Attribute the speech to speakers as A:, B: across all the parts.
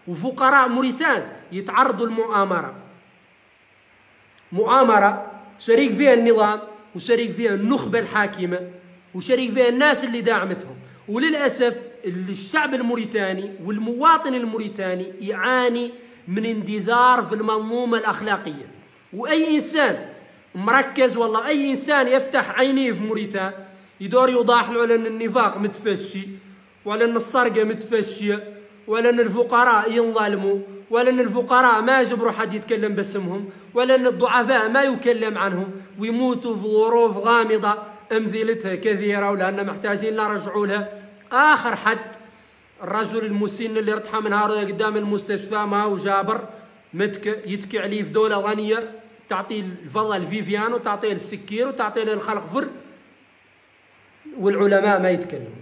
A: وفقراء موريتان يتعرضوا للمؤامرة، مؤامرة شريك فيها النظام وشريك فيها النخبة الحاكمة وشريك فيها الناس اللي داعمتهم. وللأسف الشعب الموريتاني والمواطن الموريتاني يعاني من اندثار في المنظومة الأخلاقية. وأي إنسان مركز والله أي إنسان يفتح عينيه في موريتان يدور يوضح له على أن النفاق متفشي وعلى أن السرقة متفشية ولا أن الفقراء ينظلموا ولا أن الفقراء ما يجبروا حد يتكلم باسمهم ولا أن الضعفاء ما يكلم عنهم ويموتوا في ظروف غامضة أمثلتها كثيرة ولأن محتاجين نرجعوا لها. آخر حد الرجل المسن اللي ارتحى من نهار قدام المستشفى ما هو جابر يتكي عليه في دولة غنية تعطيه الفضة الفيفيان وتعطيه السكير وتعطيه الخلق فر والعلماء ما يتكلموا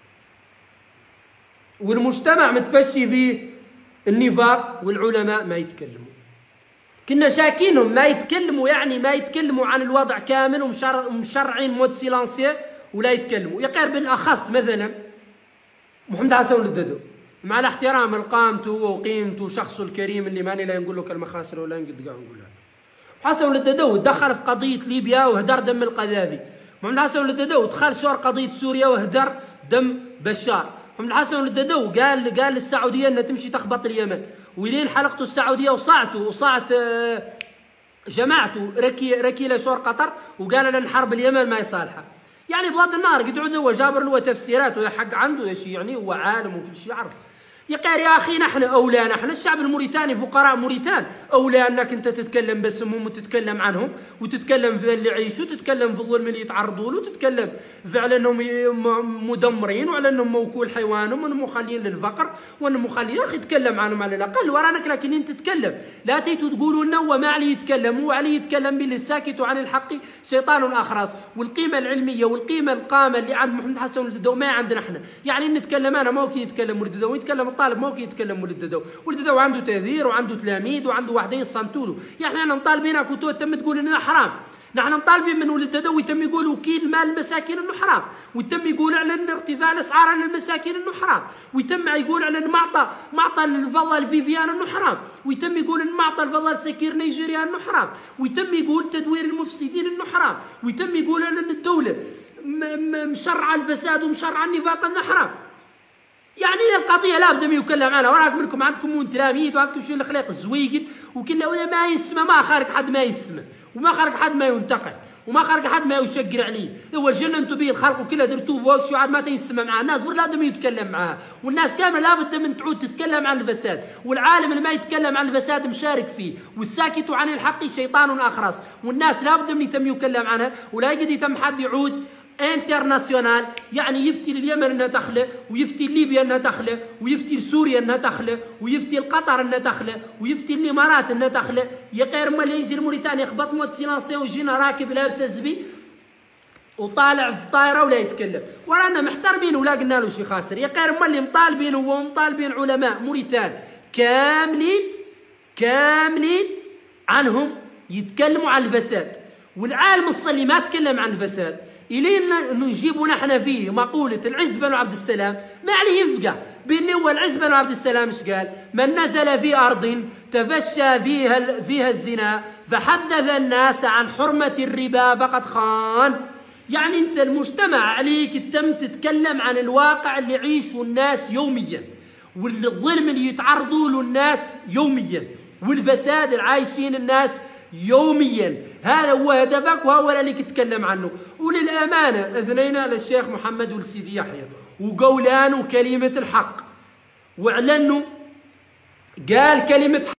A: والمجتمع متفشي فيه النفاق والعلماء ما يتكلموا. كنا شاكينهم ما يتكلموا يعني ما يتكلموا عن الوضع كامل ومشرعين مود سيلانسيه ولا يتكلموا. يقير بالأخص مثلا محمد حسن ولددو مع الاحترام لقامته وقيمته وشخصه الكريم اللي ماني لا نقول له كلمة خاسرة ولا نقد قاعد نقولها. حسن ولددو دخل في قضية ليبيا وهدر دم القذافي. محمد حسن ولددو دخل شور قضية سوريا وهدر دم بشار. محمد حسن ولددو قال للسعودية انها تمشي تخبط اليمن ولين حلقته السعودية وصعت جماعته ركي لشور قطر وقال لنا حرب اليمن ما يصالحها. يعني بغض النار قدعوا هو جابر له تفسيرات ولا حق عنده شيء يعني هو عالم وكل شيء يعرف. يقال يا اخي نحن اولى نحن الشعب الموريتاني فقراء موريتان اولى انك انت تتكلم باسمهم وتتكلم عنهم وتتكلم في اللي يعيشوا وتتكلم في الظلم اللي يتعرضوا له وتتكلم على انهم مدمرين وعلى انهم موكول حيوانهم وانهم مخلين للفقر وانهم مخلين يا اخي تكلم عنهم على الاقل ورانك. لكن انت تتكلم لا تيتوا تقولوا انه وما عليه يتكلم وعليه يتكلم بالساكت عن الحق شيطان اخرس. والقيمه العلميه والقيمه القامه اللي عند محمد حسن ولددو ما عندنا احنا. يعني نتكلم انا ممكن يتكلم ولددو ويتكلم الطالب ممكن يتكلم ولددو عنده تاثير وعنده تلاميذ وعنده واحدين يصنتوا له. يعني احنا مطالبينك وتم تقول اننا حرام. نحن مطالبين من ولددو ويتم يقول وكيل مال المساكين انه حرام ويتم يقول على ان ارتفاع الاسعار على المساكين انه حرام ويتم يقول على ان معطى الفضه الفيفيان انه حرام ويتم يقول ان معطى الفضه السكير نيجيريا انه حرام ويتم يقول تدوير المفسدين انه حرام ويتم يقول على ان الدوله مشرعه الفساد ومشرعه النفاق انه حرام. يعني القضيه لابد من يكلم عنها. وراك منكم عندكم تلاميذ وعندكم شو الاخلاق الزويقل وكل ولا ما يسمى ما خارج حد ما يسمى وما خارج حد ما ينتقد وما خارج حد ما يشقر عليه. هو جننتوا به الخلق وكله درتوه فوق شو عاد ما تيسمى معاه الناس لازم يتكلم معاه والناس كامله لابد من تعود تتكلم عن الفساد. والعالم اللي ما يتكلم عن الفساد مشارك فيه والساكت عن الحق شيطان اخرس. والناس لابد من يتم يتكلم عنها ولا يقدر يتم حد يعود انترناسيونال يعني يفتي لليمن انها تخلى ويفتي ليبيا انها تخلى ويفتي لسوريا انها تخلى ويفتي لقطر انها تخلى ويفتي الامارات انها تخلى. يقير ما يجي الموريتاني يخبط مود سيلانسي ويجينا راكب لابس الزبي وطالع في طايره ولا يتكلم. ورانا محترمين ولا قلنا له شي خاسر. يقير ما اللي مطالبين هو مطالبين علماء موريتان كاملين عنهم يتكلموا عن الفساد. والعالم الصلي ما تكلم عن الفساد إلين نجيبوا نحن فيه مقولة العز بن عبد السلام ما عليه ينفقع بأن هو العز بن عبد السلام ايش قال؟ من نزل في أرض تفشى فيها الزنا فحدث الناس عن حرمة الربا فقد خان. يعني أنت المجتمع عليك تم تتكلم عن الواقع اللي يعيشه الناس يوميا والظلم اللي يتعرضوا له الناس يوميا والفساد اللي عايشين الناس يوميا. هذا هو هدفك وهو اللي تتكلم عنه. وللأمانة أثنينا على الشيخ محمد والسيدي يحيى وقولان كلمة الحق واعلنوا قال كلمة